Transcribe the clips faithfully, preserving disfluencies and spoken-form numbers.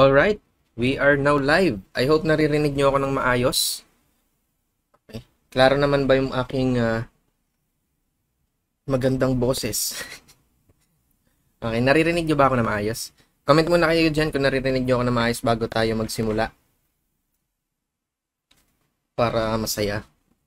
Alright, we are now live. I hope naririnig nyo ako ng maayos. Okay. Klaro naman ba yung aking uh, magandang boses? Okay, naririnig nyo ba ako na maayos? Comment muna kayo dyan kung naririnig nyo ako na maayos bago tayo magsimula. Para masaya.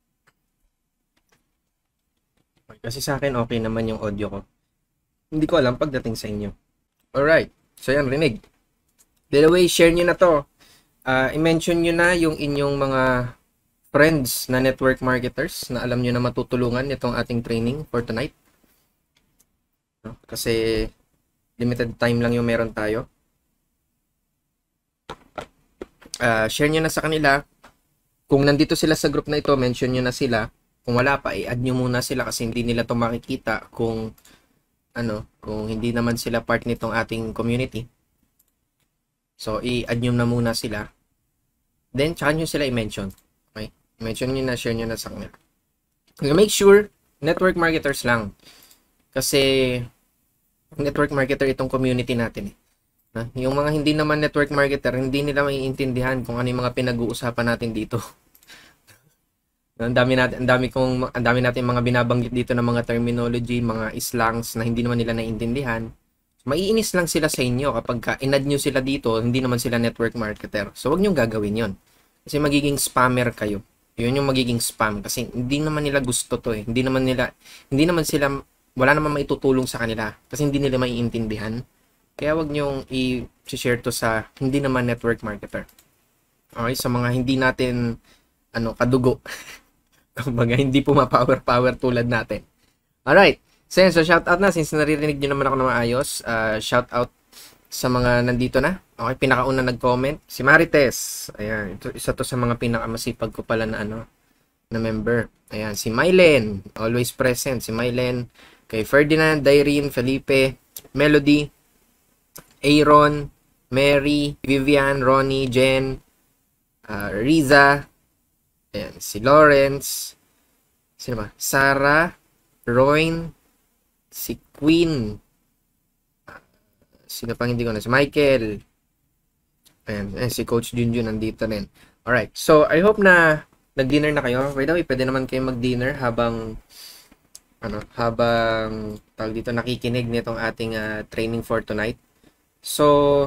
Okay, kasi sa akin okay naman yung audio ko. Hindi ko alam pagdating sa inyo. Alright, so yan, rinig. By the way, share nyo na to. Uh, I-mention nyo na yung inyong mga friends na network marketers na alam nyo na matutulungan itong ating training for tonight. No? Kasi limited time lang yung meron tayo. Uh, share nyo na sa kanila. Kung nandito sila sa group na ito, mention nyo na sila. Kung wala pa, i-add nyo muna sila kasi hindi nila to makikita kung ano, kung hindi naman sila part nitong ating community. So, i-add nyo na muna sila. Then, tsaka nyo sila i-mention. Okay? I-mention nyo na, share nyo na sa kanila. Make sure, network marketers lang. Kasi, network marketer itong community natin. Eh. Na, yung mga hindi naman network marketer, hindi nila maiintindihan kung ano yung mga pinag-uusapan natin dito. Ang dami natin, ang dami kong, ang dami natin mga binabanggit dito ng mga terminology, mga slangs na hindi naman nila naiintindihan. Maiinis lang sila sa inyo kapag ka in-add nyo sila dito, hindi naman sila network marketer. So, wag nyo gagawin yon. Kasi magiging spammer kayo. Yun yung magiging spam. Kasi hindi naman nila gusto to eh. Hindi naman nila, hindi naman sila, wala naman maitutulong sa kanila. Kasi hindi nila maiintindihan. Kaya wag nyo i-share to sa hindi naman network marketer. Okay, sa mga hindi natin, ano, kadugo. Kumbaga, hindi pumapower-power tulad natin. Alright. So, yun, so shout out na since naririnig nyo naman ako na maayos. Uh, shout out sa mga nandito na. Okay, pinakauna nag-comment. Si Marites. Ayan, ito, isa to sa mga pinakamasipag ko pala na ano, na member. Ayan, si Mylen. Always present. Si Mylen. Kay Ferdinand, Daireen, Felipe, Melody, Aaron, Mary, Vivian, Ronnie, Jen, uh, Riza. Ayan, si Lawrence. Sino ba? Sarah, Royn, si Queen. Sino pang hindi ko na? Si Michael. Ayan, ayan si Coach Junjun nandito rin. Alright, so I hope na nag-dinner na kayo. By the way, pwede naman kayo mag-dinner habang ano, habang tawag dito nakikinig nitong ating uh, training for tonight. So,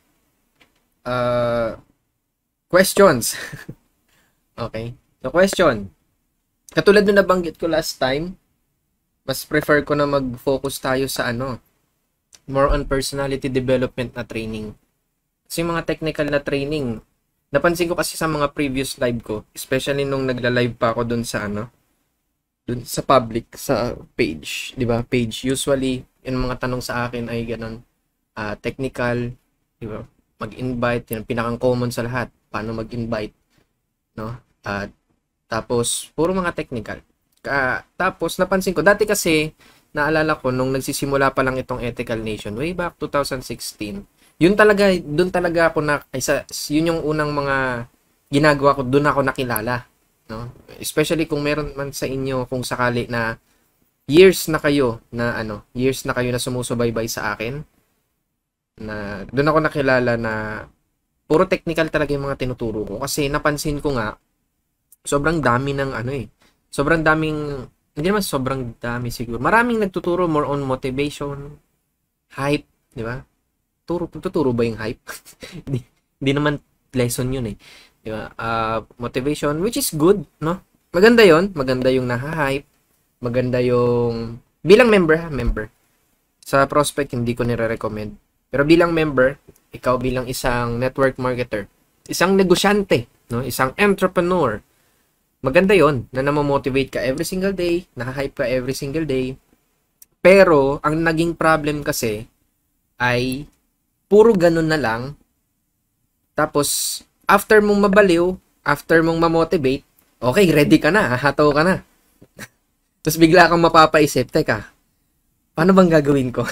uh, questions. Okay. So, question. Katulad nung nabanggit ko last time, mas prefer ko na mag-focus tayo sa ano, more on personality development na training. Kasi mga technical na training, napansin ko kasi sa mga previous live ko, especially nung nagla-live pa ako dun sa ano, dun sa public, sa page, di ba? Page. Usually, yung mga tanong sa akin ay ganun, uh, technical, di ba? Mag-invite, yun, pinakang common sa lahat. Paano mag-invite, no? Uh, tapos, puro mga technical. Ka, tapos, napansin ko, dati kasi, naalala ko, nung nagsisimula pa lang itong Ethical Nation, way back two thousand sixteen, yun talaga, dun talaga ako na, isa, yun yung unang mga ginagawa ko, dun ako nakilala. No? Especially kung meron man sa inyo, kung sakali na years na kayo, na ano, years na kayo na sumusubaybay sa akin, na dun ako nakilala na puro technical talaga yung mga tinuturo ko. Kasi napansin ko nga, sobrang dami ng ano eh. Sobrang daming, hindi naman sobrang dami siguro. Maraming nagtuturo more on motivation, hype, di ba? Turo, tuturo ba yung hype? Hindi, hindi naman lesson yun eh. Di ba? Uh, motivation, which is good, no? Maganda yon, maganda yung naha-hype. Maganda yung, bilang member ha, member. Sa prospect, hindi ko nire-recommend. Pero bilang member, ikaw bilang isang network marketer, isang negosyante, no? Isang entrepreneur, maganda yon na namamotivate ka every single day, naka-hype ka every single day. Pero, ang naging problem kasi ay puro ganun na lang. Tapos, after mong mabaliw, after mong mamotivate, okay, ready ka na, hahataw ka na. Tapos bigla kang mapapaisip, teka, paano bang gagawin ko?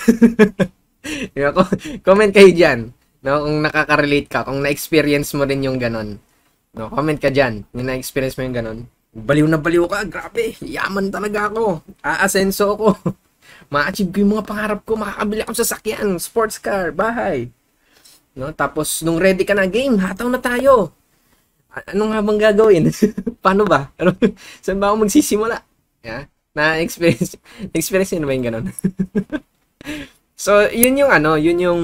Comment kayo dyan, no? Kung nakaka-relate ka, kung na-experience mo rin yung ganun. No, comment ka dyan. Yung na-experience mo yung ganun. Baliw na baliw ka. Grabe. Yaman talaga ako. Aasenso ako. Ma-achieve ko yung mga pangarap ko. Makakabili akong sasakyan. Sports car. Bahay. no? Tapos nung ready ka na, game, hataw na tayo. Ano nga bang gagawin? Paano ba? Ano, saan ba ako magsisimula? Yeah? Na-experience, experience yun ba yung ganun? So, yun yung ano, yun yung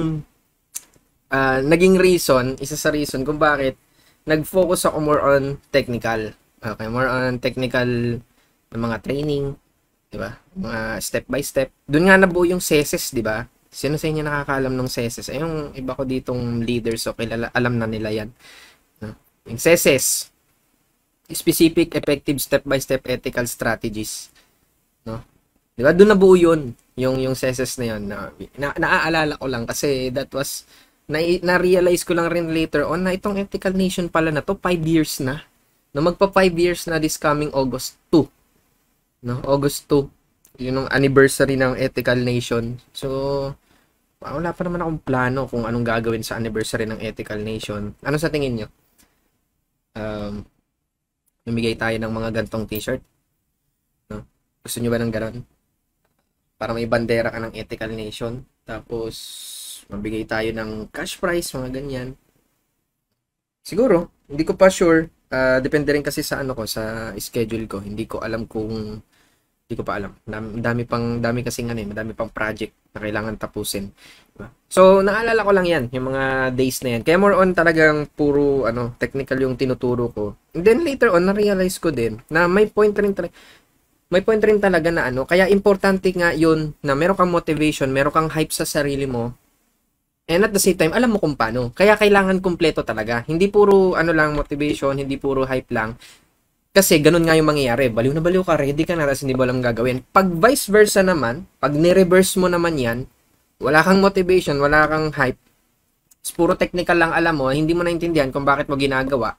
uh, naging reason, isa sa reason kung bakit nag-focus ako more on technical. Okay, more on technical ng mga training, di ba? Mga step by step. Doon nga nabuo yung C S S, di ba? Sino sa inyo nakakaalam ng C S S? Ay, yung iba ko ditong leaders, so kilala, alam na nila yan. Yung C S S, specific, effective, step-by-step ethical strategies. No? Di ba? Doon nabuo yun, yung, yung C S S na yun. Na, na, naaalala ko lang kasi that was, na, na-realize ko lang rin later on na itong Ethical Nation pala na to, five years na. No, magpa five years na this coming August two. No? August two. Yun yung anniversary ng Ethical Nation. So, wala pa naman akong plano kung anong gagawin sa anniversary ng Ethical Nation. Ano sa tingin nyo? Um, mamigay tayo ng mga gantong t-shirt. No? Gusto nyo ba ng ganon? Para may bandera ka ng Ethical Nation. Tapos, mabigay tayo ng cash prize, mga ganyan. Siguro, hindi ko pa sure. Uh, depende rin kasi sa ano ko, sa schedule ko. Hindi ko alam kung, hindi ko pa alam. Dami, dami pang, dami kasi nga eh, madami pang project na kailangan tapusin. Diba? So, naalala ko lang yan, yung mga days na yan. Kaya more on talagang puro, ano, technical yung tinuturo ko. And then later on, na-realize ko din na may point rin talaga, may point rin talaga na ano, kaya importante nga yun na meron kang motivation, meron kang hype sa sarili mo. And at the same time, alam mo kung paano. Kaya kailangan kumpleto talaga. Hindi puro ano lang motivation, hindi puro hype lang. Kasi ganun nga yung mangyayari. Baliw na baliw ka, ready ka na, tapos hindi mo alam gagawin. Pag vice versa naman, pag ni-reverse mo naman yan, wala kang motivation, wala kang hype, puro technical lang alam mo, hindi mo naintindihan kung bakit mo ginagawa.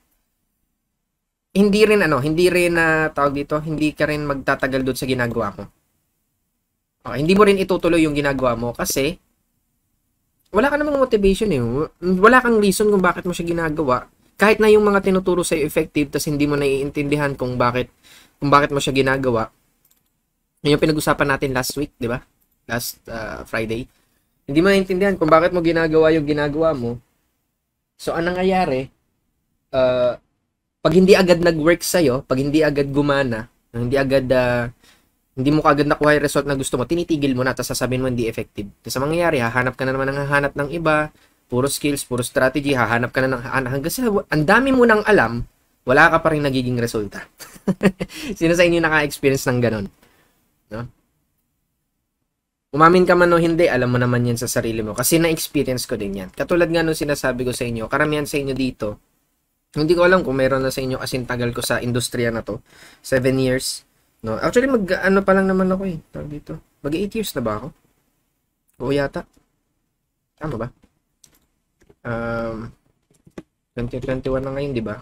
Hindi rin ano, hindi rin na uh, tawag dito, hindi ka rin magtatagal doon sa ginagawa mo. Okay, hindi mo rin itutuloy yung ginagawa mo kasi wala ka namang motivation eh. Wala kang reason kung bakit mo siya ginagawa. Kahit na yung mga tinuturo sa'yo effective, tas hindi mo naiintindihan kung bakit, kung bakit mo siya ginagawa. Yun yung pinag-usapan natin last week, di ba? Last uh, Friday. Hindi mo naiintindihan kung bakit mo ginagawa yung ginagawa mo. So, anong nangyayari? Uh, pag hindi agad nag-work sa'yo, pag hindi agad gumana, hindi agad uh, hindi mo kaagad nakuha yung result na gusto mo, tinitigil mo na, tapos sasabihin mo hindi effective. Tapos mangyayari, hahanap ka na naman ng hahanap ng iba, puro skills, puro strategy, hahanap ka na ng hahanap. Hanggang sa, ang dami mo nang alam, wala ka pa rin nagiging resulta. Sino sa inyo naka-experience ng ganun? No? Umamin ka man o hindi, alam mo naman yan sa sarili mo. Kasi na-experience ko din yan. Katulad nga nung sinasabi ko sa inyo, karamihan sa inyo dito, hindi ko alam kung meron na sa inyo kasi tagal ko sa industriya na to. Seven years. No, actually mag ano pa lang naman ako eh. Tawag dito. Mag eight years na ba ako? Oo yata. Tama ba? Um twenty twenty-one na ngayon, di ba?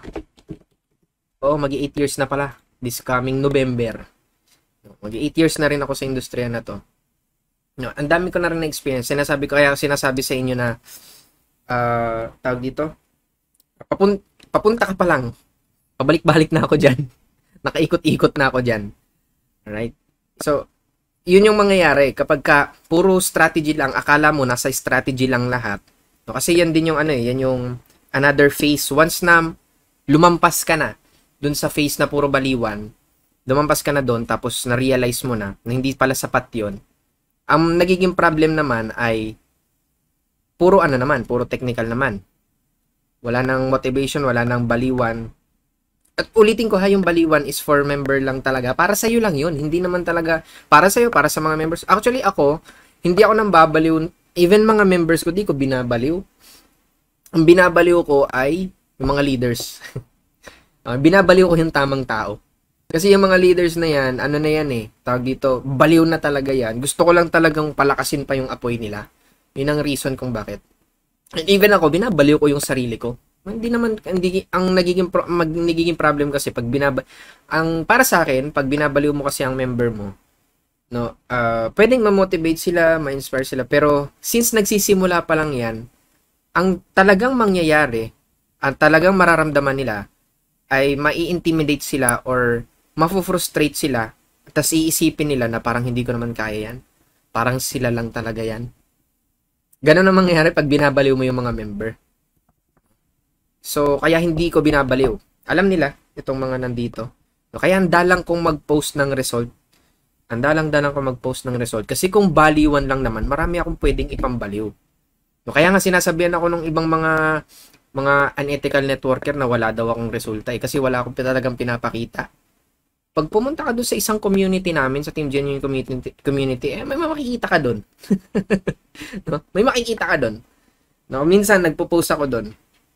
Oo, mag eight years na pala this coming November. Mag eight years na rin ako sa industriya na to. No, ang dami ko na rin na experience. Sinasabi ko kaya sinasabi sa inyo na uh, tawag dito. Papun papunta ka pa lang. Pabalik-balik na ako diyan. Nakaikot-ikot na ako diyan. Alright? So, yun yung mangyayari kapag ka puro strategy lang, akala mo nasa strategy lang lahat. No, kasi yan din yung ano eh, yan yung another phase. Once na lumampas ka na dun sa phase na puro baliwan, lumampas ka na dun, tapos na-realize mo na na hindi pala sapat yun. Ang nagiging problem naman ay puro ano naman, puro technical naman. Wala nang motivation, wala nang baliwan. At ulitin ko ha, yung baliwan is for member lang talaga. Para sa'yo lang yun. Hindi naman talaga para sa'yo, para sa mga members. Actually ako, hindi ako nang babaliw. Even mga members ko, di ko binabaliw. Ang binabaliw ko ay yung mga leaders. uh, binabaliw ko yung tamang tao. Kasi yung mga leaders na yan, ano na yan eh, tawag dito, baliw na talaga yan. Gusto ko lang talagang palakasin pa yung apoy nila. Yun ang reason kung bakit. And even ako, binabaliw ko yung sarili ko. Hindi naman hindi ang nagiging pro, mag, nagiging problem kasi pag binaba ang para sa akin pag binabaliw mo kasi ang member mo no uh, pwedeng ma-motivate sila, ma-inspire sila pero since nagsisimula pa lang 'yan ang talagang mangyayari ang talagang mararamdaman nila ay mai-intimidate sila or mafu-frustrate sila tapos iisipin nila na parang hindi ko naman kaya yan parang sila lang talaga yan. Ganun ang mangyayari pag binabaliw mo yung mga member. So, kaya hindi ko binabaliw. Alam nila, itong mga nandito. So, kaya andalang kong mag-post ng result. Andalang-dalang kong mag-post ng result. Kasi kung baliwan lang naman, marami akong pwedeng ipambaliw. So, kaya nga sinasabihan ako ng ibang mga mga unethical networker na wala daw akong resulta eh. Kasi wala akong talagang pinapakita. Pag pumunta ka doon sa isang community namin, sa Team Genuine Community, community eh, may makikita ka doon. No? May makikita ka doon. No? Minsan, nagpo-post ako doon.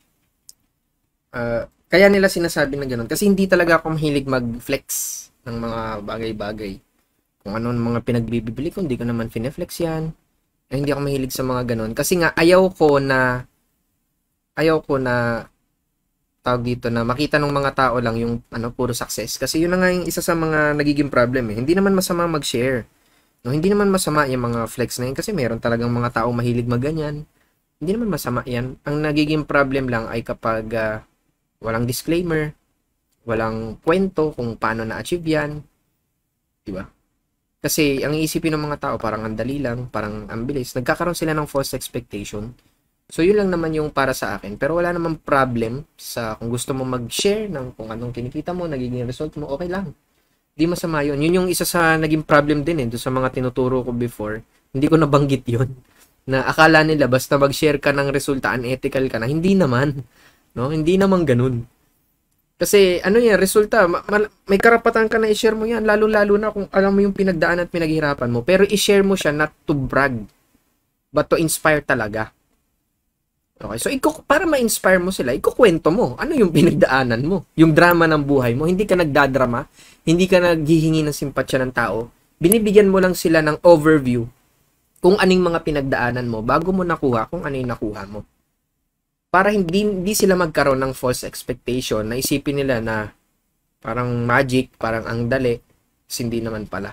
Uh, kaya nila sinasabi na gano'n. Kasi hindi talaga ako mahilig mag-flex ng mga bagay-bagay. Kung ano mga pinagbibili ko, hindi ko naman fine-flex yan. Eh, hindi ako mahilig sa mga gano'n. Kasi nga, ayaw ko na ayaw ko na tawag dito na makita ng mga tao lang yung ano puro success. Kasi yun na nga yung isa sa mga nagiging problem eh. Hindi naman masama mag-share. No, hindi naman masama yung mga flex na yun kasi meron talagang mga tao mahilig magganyan. Hindi naman masama yan. Ang nagiging problem lang ay kapag uh, walang disclaimer, walang kwento kung paano na-achieve yan. Diba? Kasi ang iisipin ng mga tao parang ang dali lang, parang ang bilis. Nagkakaroon sila ng false expectation. So, yun lang naman yung para sa akin. Pero wala namang problem sa kung gusto mo mag-share ng kung anong kinikita mo, nagiging result mo, okay lang. Di masama yun. Yun yung isa sa naging problem din eh, doon sa mga tinuturo ko before. Hindi ko nabanggit yun. Na akala nila basta mag-share ka ng resulta, unethical ka na. Hindi naman. No? Hindi naman ganun. Kasi ano yan, resulta, may karapatan ka na i-share mo yan. Lalo-lalo na kung alam mo yung pinagdaan at pinaghirapan mo. Pero i-share mo siya not to brag, but to inspire talaga. Okay, so iko, para ma-inspire mo sila, ikukwento mo. Ano yung pinagdaanan mo? Yung drama ng buhay mo. Hindi ka nagdadrama. Hindi ka naghihingi ng simpatsya ng tao. Binibigyan mo lang sila ng overview kung aning mga pinagdaanan mo bago mo nakuha kung ano yung nakuha mo. Para hindi, hindi sila magkaroon ng false expectation na isipin nila na parang magic, parang ang dali, hindi naman pala.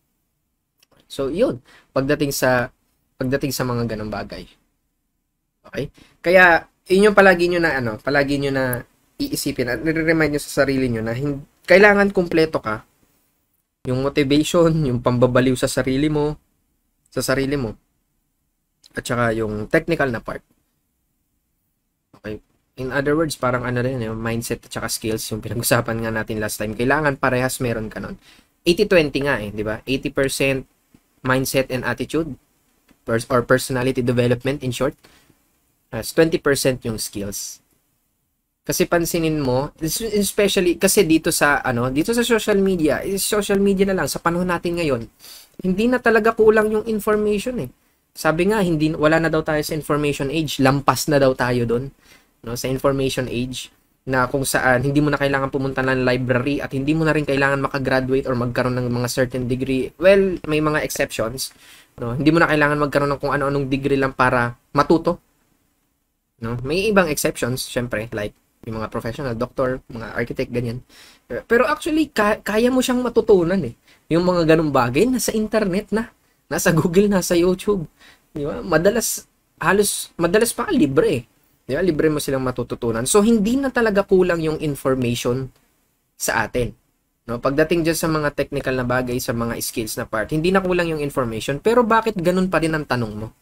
So, yun. Pagdating sa, pagdating sa mga ganong bagay. Okay? Kaya, yun yung palagi nyo na, ano, palagi nyo na iisipin at nire-remind nyo sa sarili nyo na hindi, kailangan kumpleto ka. Yung motivation, yung pambabaliw sa sarili mo, sa sarili mo. At saka yung technical na part. Okay? In other words, parang ano rin, yung mindset at saka skills, yung pinag-usapan nga natin last time. Kailangan parehas meron ka nun. eighty twenty nga eh, di ba? eighty percent mindset and attitude or personality development in short. As twenty percent yung skills. Kasi pansinin mo, especially kasi dito sa ano, dito sa social media, social media na lang sa panahon natin ngayon, hindi na talaga kulang yung information eh. Sabi nga, hindi wala na daw tayo sa information age, lampas na daw tayo doon, no, sa information age na kung saan hindi mo na kailangan pumunta ng library at hindi mo na rin kailangan makagraduate or magkaroon ng mga certain degree. Well, may mga exceptions, no. Hindi mo na kailangan magkaroon ng kung ano-anong degree lang para matuto. No? May ibang exceptions, syempre, like yung mga professional, doctor, mga architect, ganyan. Pero actually, ka kaya mo siyang matutunan eh. Yung mga ganung bagay, nasa internet na. Nasa Google, nasa YouTube. Di ba? Madalas, halos, madalas pa libre eh. Di ba? Libre mo silang matututunan. So, hindi na talaga kulang yung information sa atin. No? Pagdating dyan sa mga technical na bagay, sa mga skills na part, hindi na kulang yung information. Pero bakit ganun pa rin ang tanong mo?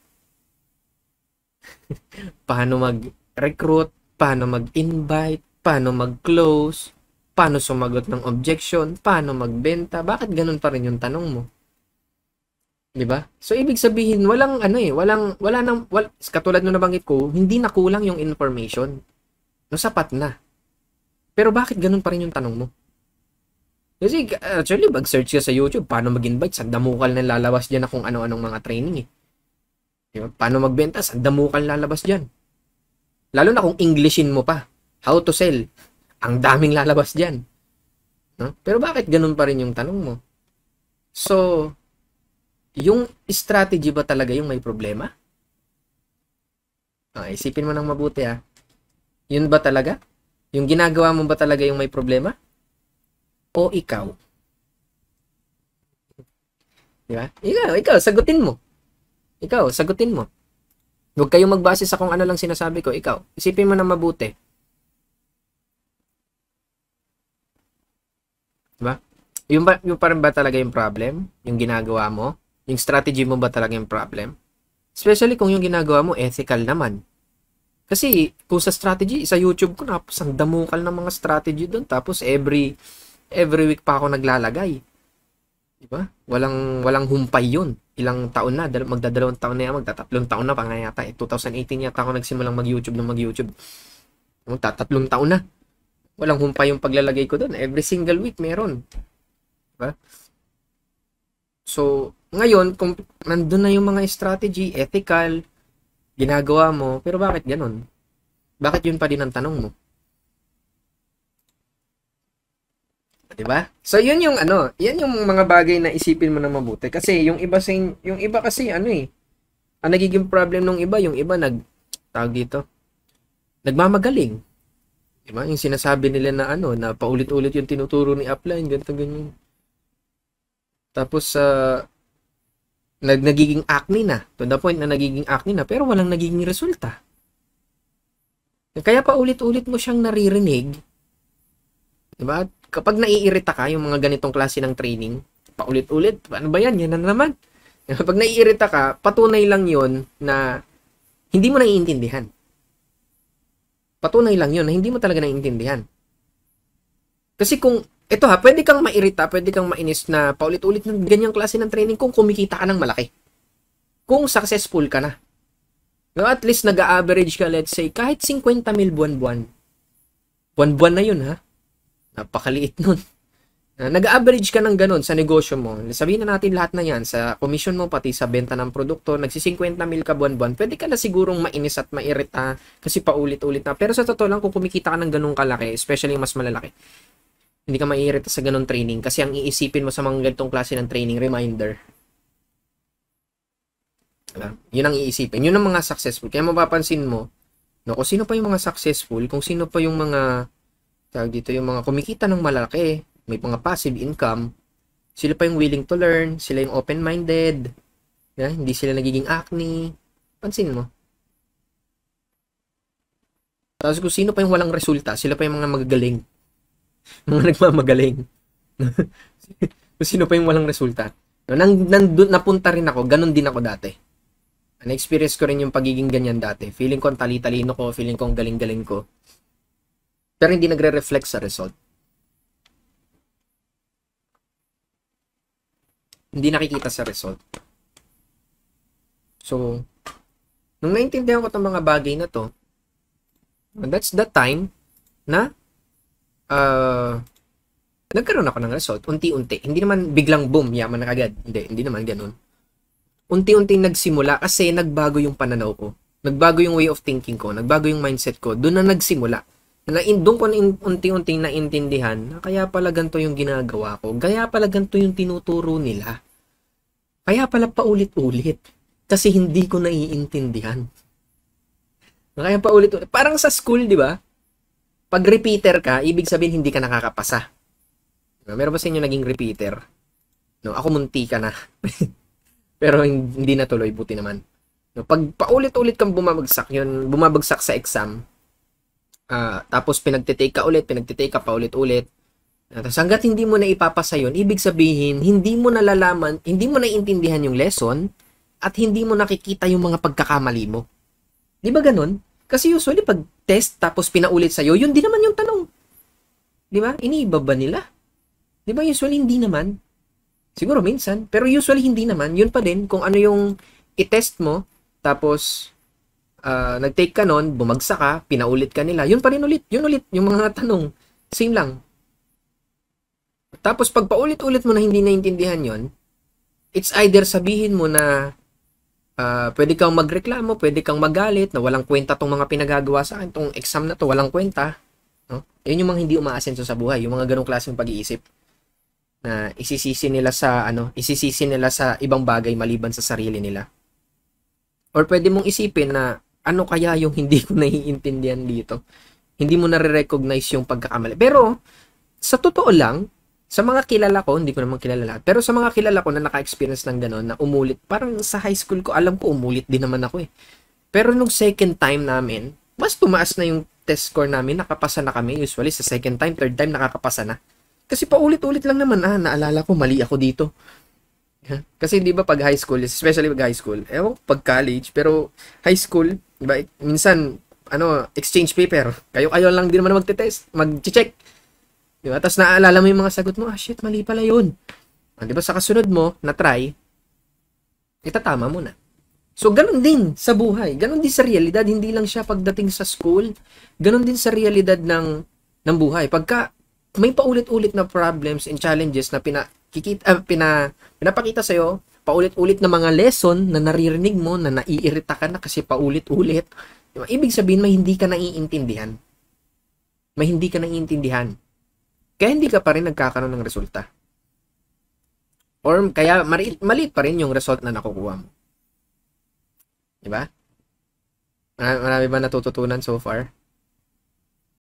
Paano mag-recruit, paano mag-invite, paano mag-close, paano sumagot ng objection, paano magbenta, bakit ganun pa rin yung tanong mo? 'Di ba? So ibig sabihin walang ano eh, walang wala nang wal, katulad nung nabanggit ko, hindi na kulang yung information. No, sapat na. Pero bakit ganun pa rin yung tanong mo? Kasi actually mag-search ka sa YouTube, paano mag-invite, sa damukal na lalabas diyan na kung ano-anong mga training eh. Diba? Paano magbenta? Ang damo kang lalabas dyan. Lalo na kung Englishin mo pa. How to sell. Ang daming lalabas dyan. No? Pero bakit ganun pa rin yung tanong mo? So, yung strategy ba talaga yung may problema? Ah, isipin mo nang mabuti ah. Yun ba talaga? Yung ginagawa mo ba talaga yung may problema? O ikaw? Diba? Ikaw, ikaw, sagutin mo. Ikaw, sagutin mo. Huwag kayong magbase sa kung ano lang sinasabi ko. Ikaw, isipin mo na mabuti. Diba? Yung, ba, yung parang ba talaga yung problem? Yung ginagawa mo? Yung strategy mo ba talaga yung problem? Especially kung yung ginagawa mo ethical naman. Kasi kung sa strategy, sa YouTube ko, napos ang damukal ng mga strategy doon. Tapos every every week pa ako naglalagay. Di ba? Walang, walang humpay yun. Ilang taon na, dal- magdadalawang taon na yan, magtatatlong taon na pa nga yata. Eh, twenty eighteen yata ako nagsimulang mag-YouTube ng mag-YouTube. Magtatatlong taon na. Walang humpay yung paglalagay ko doon. Every single week meron. Diba? So, ngayon, kung nandun na yung mga strategy, ethical, ginagawa mo, pero bakit ganun? Bakit yun pa din ang tanong mo? Diba? So, yun yung ano, yan yung mga bagay na isipin mo na mabuti. Kasi yung iba sa yung iba kasi ano eh, ang nagiging problem ng iba, yung iba nag, tawag dito, nagmamagaling. Diba? Yung sinasabi nila na ano, na paulit-ulit yung tinuturo ni upline, ganito, ganyan. Tapos, uh, nag nagiging acne na. To the point na nagiging acne na, pero walang nagiging resulta. Kaya paulit-ulit mo siyang naririnig, diba? Kapag naiirita ka, yung mga ganitong klase ng training, paulit-ulit, ano ba yan? Yan na naman. Kapag naiirita ka, patunay lang yon na hindi mo naiintindihan. Patunay lang yon na hindi mo talaga naiintindihan. Kasi kung, ito ha, pwede kang mairita, pwede kang mainis na paulit-ulit ng ganyang klase ng training kung kumikita ka ng malaki. Kung successful ka na. No, at least nag-average ka, let's say, kahit fifty mil buwan-buwan. Buwan-buwan na yun ha. Napakaliit nun. Uh, nag-average ka ng ganun sa negosyo mo. Sabihin na natin lahat na yan. Sa commission mo, pati sa benta ng produkto, nagsi-fifty mil ka buwan-buwan. Pwede ka na sigurong mainis at mairita kasi paulit-ulit na. Pero sa totoo lang, kung kumikita ka ng ganung kalaki, especially mas malalaki, hindi ka maiirita sa ganung training kasi ang iisipin mo sa mga ganitong klase ng training, reminder. Uh, yun ang iisipin. Yun ang mga successful. Kaya mapapansin mo, no, kung sino pa yung mga successful, kung sino pa yung mga tawag dito, yung mga kumikita ng malaki, may mga passive income, sila pa yung willing to learn, sila yung open-minded, yeah? Hindi sila nagiging acne. Pansin mo. Tapos kung sino pa yung walang resulta, sila pa yung mga magagaling. Mga nagmamagaling. Kung sino pa yung walang resulta. Nang, nandun, napunta rin ako, ganun din ako dati. Na-experience ko rin yung pagiging ganyan dati. Feeling ko ang tali-talino ko, feeling ko ang galing-galing ko. Pero hindi nagre-reflect sa result. Hindi nakikita sa result. So, nung naintindihan ko itong mga bagay na to, that's the time na uh, nagkaroon ako ng result. Unti-unti. Hindi naman biglang boom, yaman na kagad. Hindi, hindi naman ganun. Unti-unti nagsimula kasi nagbago yung pananaw ko. Nagbago yung way of thinking ko. Nagbago yung mindset ko. Doon na nagsimula. Na doon ko na unti-unting naintindihan na kaya pala ganito yung ginagawa ko. Kaya pala ganito yung tinuturo nila. Kaya pala paulit-ulit. Kasi hindi ko naiintindihan. Kaya paulit-ulit. Parang sa school, di ba? Pag repeater ka, ibig sabihin hindi ka nakakapasa. Meron ba sa inyo naging repeater? No, ako munti ka na. Pero hindi natuloy, buti naman. No, pag paulit-ulit kang bumabagsak, yun, bumabagsak sa exam, Uh, tapos pinagtitake ka ulit, pinagtitake ka pa ulit-ulit. Uh, tapos hanggat hindi mo na ipapasa yun, ibig sabihin, hindi mo nalalaman, hindi mo naiintindihan yung lesson, at hindi mo nakikita yung mga pagkakamali mo. Di ba ganun? Kasi usually pag test tapos pinaulit sa'yo, yun din naman yung tanong. Di ba? Iniiba ba nila? Di ba usually hindi naman? Siguro minsan, pero usually hindi naman. Yun pa din, kung ano yung i-test mo, tapos Uh, nag-take ka nun, bumagsak ka, pinaulit ka nila, yun pa rin ulit, yun ulit, yung mga tanong, same lang. Tapos pag paulit-ulit mo na hindi naintindihan yon, it's either sabihin mo na uh, pwede kang magreklamo, pwede kang magalit, na walang kwenta tong mga pinagagawa sa akin, tong exam na to, walang kwenta. No? Yun yung mga hindi umaasenso sa buhay, yung mga ganong klaseng pag-iisip. Na isisisi nila sa, ano, isisisi nila sa ibang bagay maliban sa sarili nila. Or pwede mong isipin na ano kaya yung hindi ko naiintindihan dito? Hindi mo nare-recognize yung pagkakamali. Pero, sa totoo lang, sa mga kilala ko, hindi ko naman kilala lahat, pero sa mga kilala ko na naka-experience ng gano'n, na umulit, parang sa high school ko, alam ko, umulit din naman ako eh. Pero nung second time namin, mas tumaas na yung test score namin, nakapasa na kami. Usually, sa second time, third time, nakakapasa na. Kasi paulit-ulit lang naman, ah, naalala ko, mali ako dito. Kasi di ba pag high school, especially pag high school, ewan pag college, pero high school, diba, minsan ano, exchange paper. Kayo-kayo lang din naman magte-test, mag-check. Di ba? Tapos naaalala mo yung mga sagot mo, ah, shit, mali pala yun. Ah, di ba, sa kasunod mo, na-try, itatama mo na. So, ganun din sa buhay. Ganun din sa realidad. Hindi lang siya pagdating sa school. Ganun din sa realidad ng, ng buhay. Pagka may paulit-ulit na problems and challenges na pina, kikita, uh, pina, pinapakita sa'yo, paulit-ulit na mga lesson na naririnig mo, na naiirita ka na kasi paulit-ulit. Diba? Ibig sabihin, may hindi ka naiintindihan. May hindi ka naiintindihan. Kaya hindi ka pa rin nagkakaroon ng resulta. Or kaya maliit, maliit pa rin yung result na nakukuha mo. Diba? Marami ba natututunan so far?